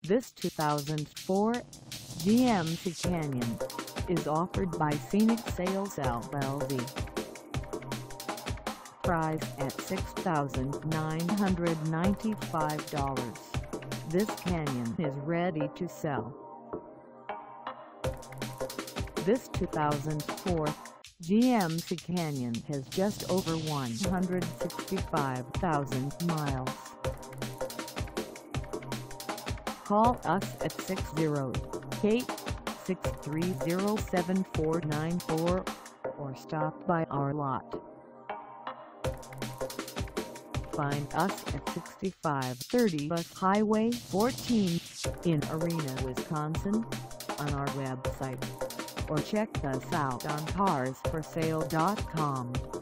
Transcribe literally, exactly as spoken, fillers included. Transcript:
This two thousand four G M C Canyon is offered by SCENIC Sales L L C. Priced at six thousand nine hundred ninety-five dollars, this Canyon is ready to sell. This two thousand four G M C Canyon has just over one hundred sixty-five thousand miles. Call us at six oh eight, six three zero, seven four nine four or stop by our lot. Find us at sixty-five thirty West Highway fourteen in Arena, Wisconsin, on our website, or check us out on cars for sale dot com.